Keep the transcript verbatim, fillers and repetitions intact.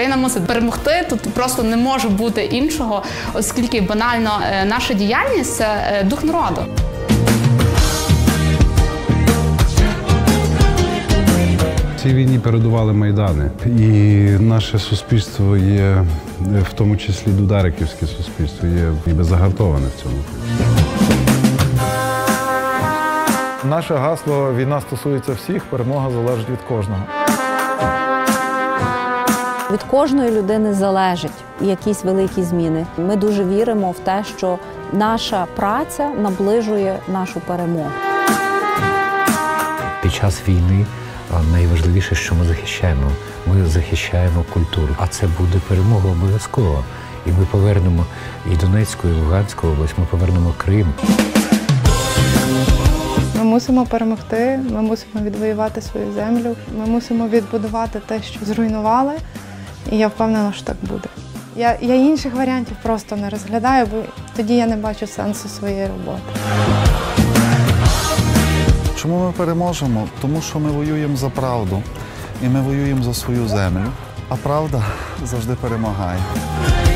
Україна мусить перемогти, тут просто не може бути іншого, оскільки банально наша діяльність – це дух народу. В цій війні передували Майдани, і наше суспільство є, в тому числі дудариківське суспільство, є ніби загартоване в цьому. Наше гасло «Війна стосується всіх, перемога залежить від кожного». Від кожної людини залежать якісь великі зміни. Ми дуже віримо в те, що наша праця наближує нашу перемогу. Під час війни найважливіше, що ми захищаємо. Ми захищаємо культуру. А це буде перемога обов'язково. І ми повернемо і Донецьку, і Луганську область, ми повернемо Крим. Ми мусимо перемогти, ми мусимо відвоювати свою землю, ми мусимо відбудувати те, що зруйнували. І я впевнена, що так буде. Я, я інших варіантів просто не розглядаю, бо тоді я не бачу сенсу своєї роботи. Чому ми переможемо? Тому що ми воюємо за правду. І ми воюємо за свою землю. А правда завжди перемагає.